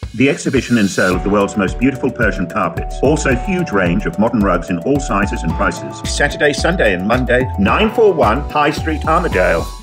the exhibition and sale of the world's most beautiful Persian carpets. Also huge range of modern rugs in all sizes and prices. Saturday, Sunday and Monday, 941 High Street, Armadale.